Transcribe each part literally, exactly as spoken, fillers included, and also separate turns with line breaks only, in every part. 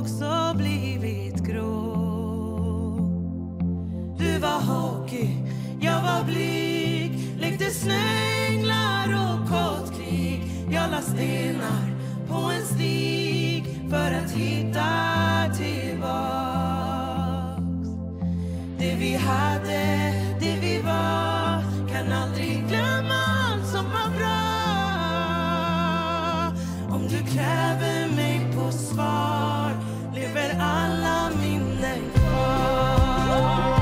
också blivit grå. Du var hockey, jag var blyg, lekte snöänglar och kottkrig. Jag la stenar på en stig för att hitta tillbaks. Det vi hade, det vi var, kan aldrig glömma allt som var bra. Om du kräver mig på svar, lever alla minnen kvar.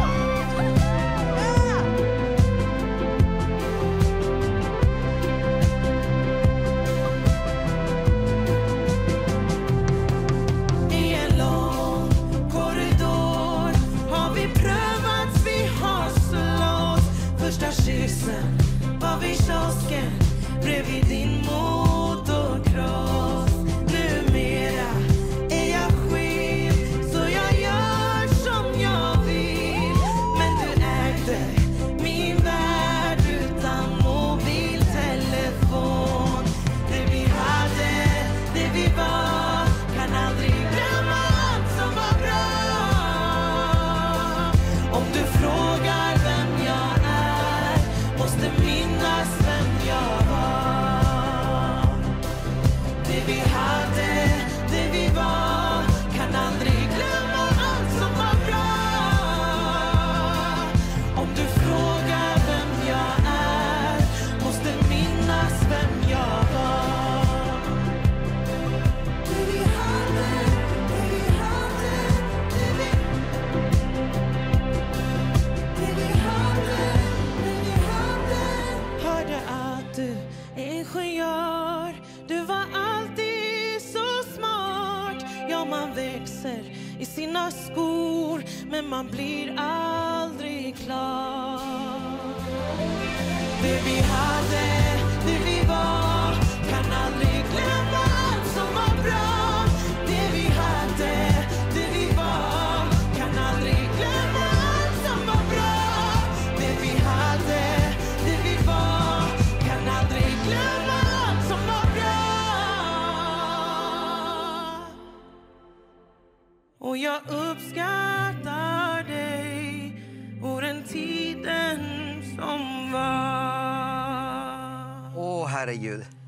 I en lång korridor har vi prövats, vi har slåss. Första kyssen var vid kiosken bredvid din motocross. Numera är jag skild, så jag gör som jag vill. Men du ägde min värld utan mobiltelefon. Det vi hade, det vi var, kan aldrig glömma allt som var bra. Om du frågar vem jag är, måste minnas vem jag var. Det vi hade, det vi var, kan aldrig glömma allt som var bra. Om du frågar vem jag är, måste minnas vem jag var. Det vi hade, det vi hade, det vi Det vi hade, det vi hade. Hörde att du är ingenjör, du var alltid så smart. Ja, man växer i sina skor, men man blir aldrig klar. Det vi hade, det vi var, kan aldrig glömma allt som var bra. Det vi hade, det vi var, kan aldrig glömma allt som var bra. Det vi hade, det vi var, kan aldrig glömma allt som var bra. Och jag uppskattar dig och den tiden som var.
Åh, herregud.